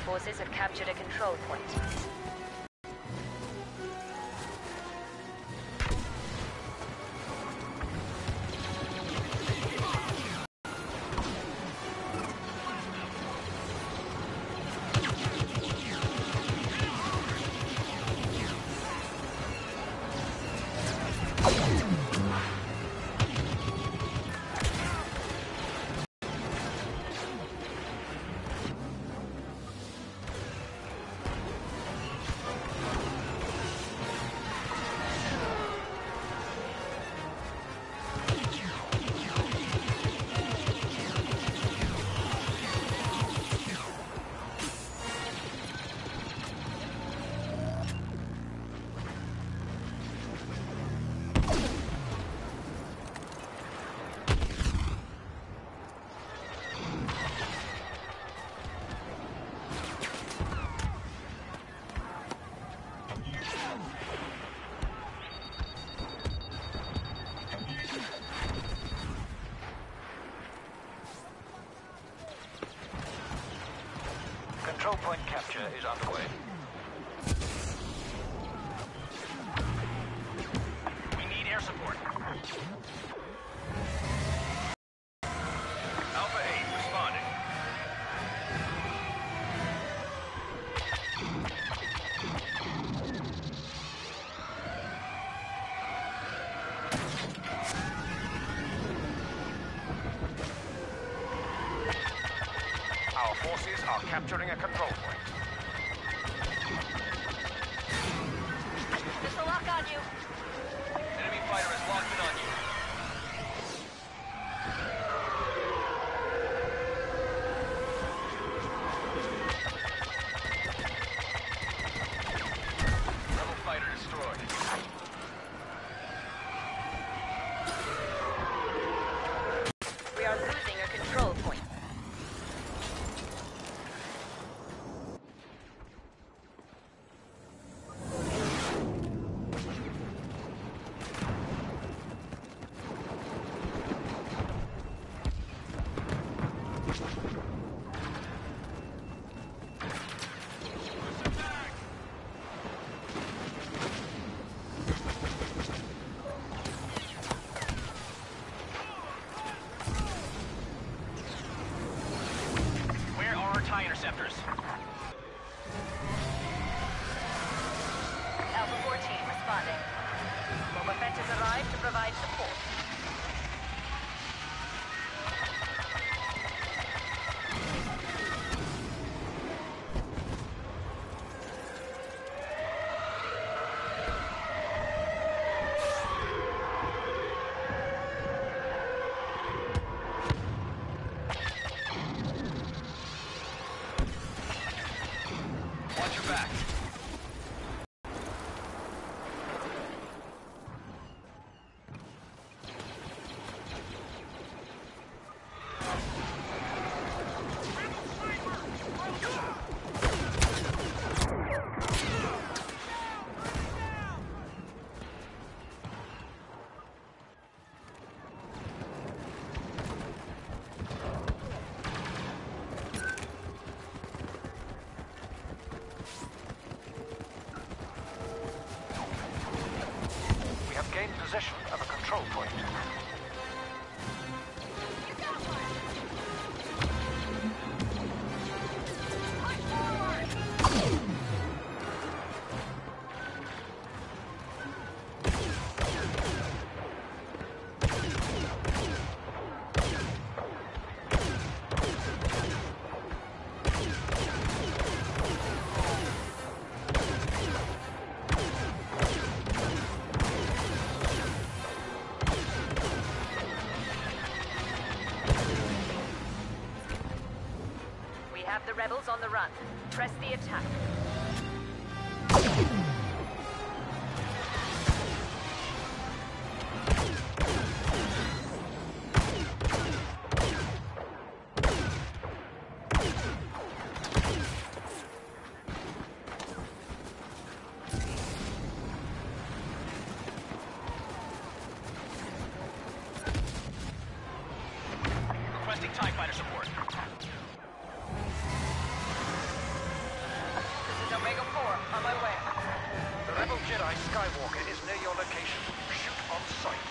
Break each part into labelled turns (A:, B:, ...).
A: forces have captured a control point.
B: Control point capture is underway. We need air support. Alpha 8 responding. Our forces are capturing a control point.
A: Missile lock on you.
B: Enemy fighter is locked in on you. Rebel fighter destroyed.
A: We are losing a control point.
B: Where are our TIE interceptors?
A: Alpha 14 responding. Boba Fett has arrived to provide support.
B: Watch your back. We have gained possession of a control point.
A: We have the rebels on the run. Press the attack.
B: Requesting TIE fighter support. Jedi Skywalker is near your location. Shoot on sight.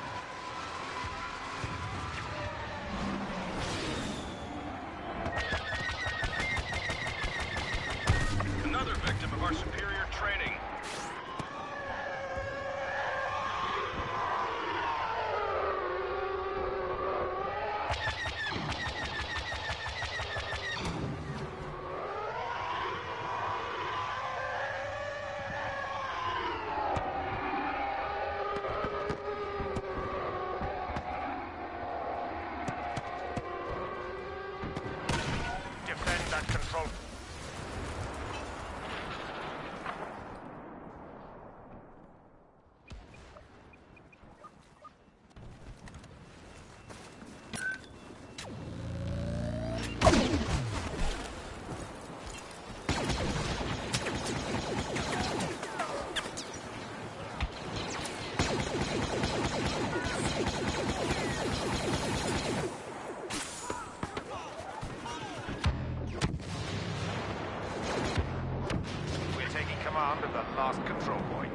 B: Another victim of our superior training. Defend that control. We're taking command of the last control point.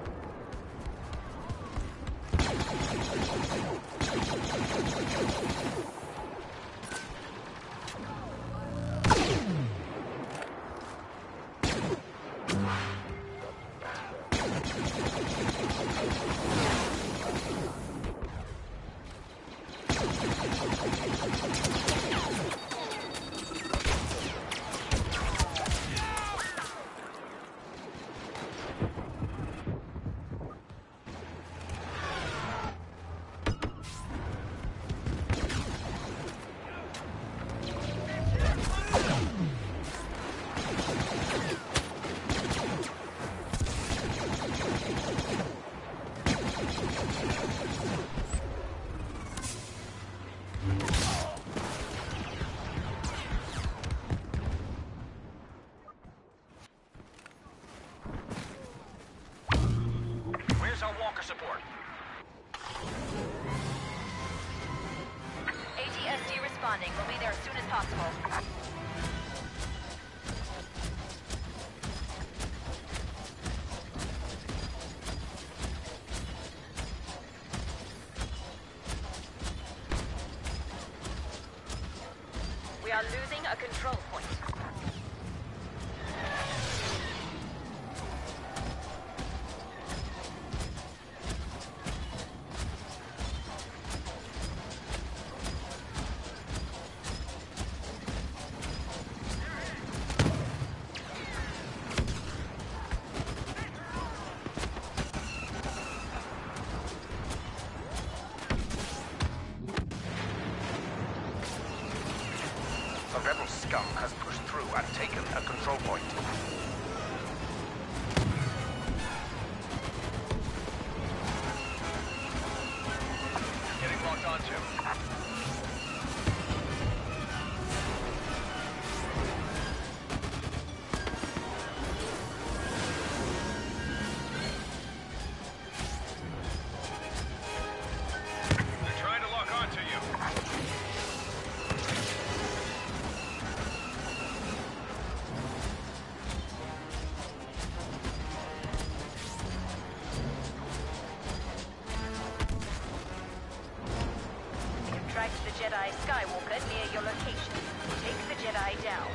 B: Where's our walker support?
A: ATSD responding. We'll be there as soon as possible. We are losing a control point.
B: The rebel scum has pushed through and taken a control point. Getting locked onto. They're trying to lock onto you.
A: Track the Jedi Skywalker near your location. Take the Jedi down.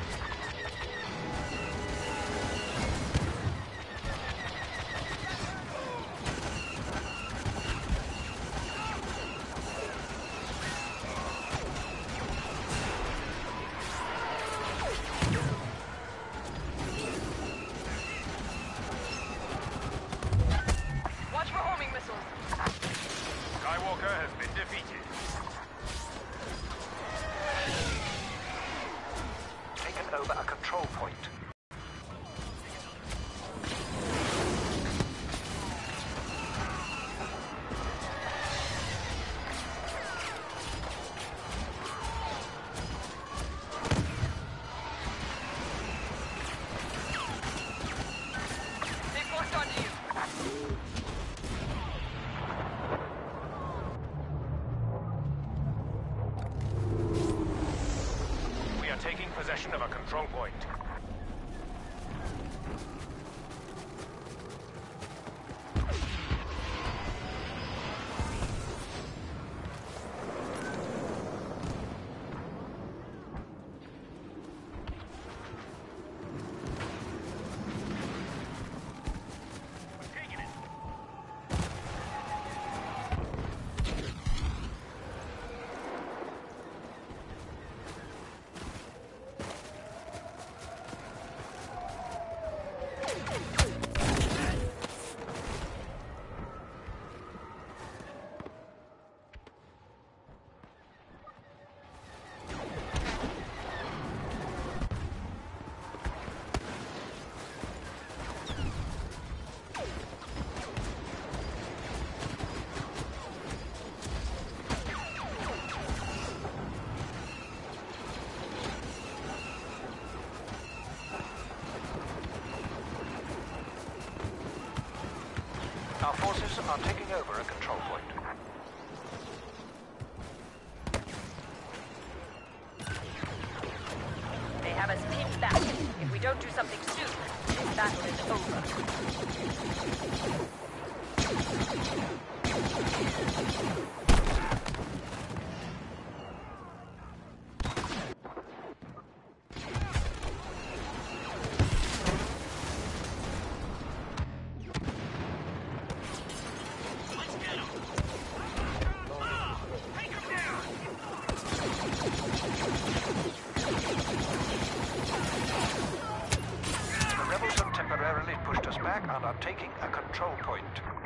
A: Watch for homing missiles.
B: Skywalker has been defeated. Taken over a control point.
A: They've locked onto you.
B: We are taking possession of a control point. Our forces are taking over a control point.
A: They have us pinned back. If we don't do something soon, this battle is over.
B: The rebels have temporarily pushed us back and are taking a control point.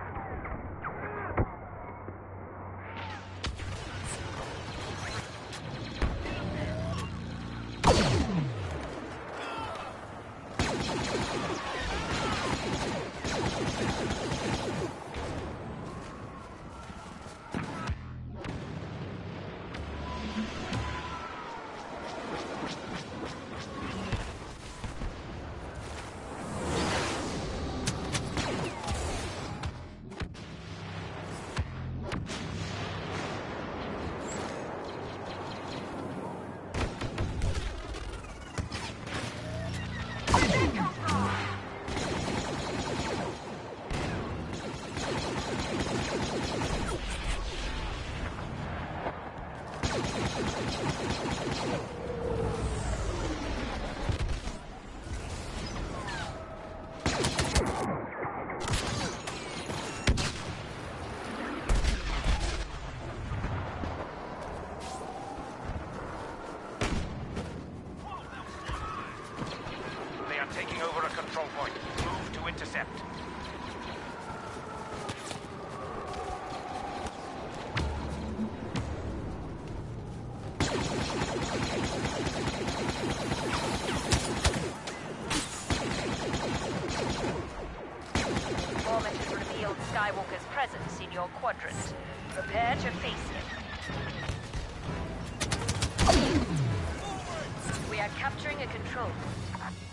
B: They are taking over a control point. Move to intercept.
A: Informant has revealed Skywalker's presence in your quadrant. Prepare to face him. We are capturing a control.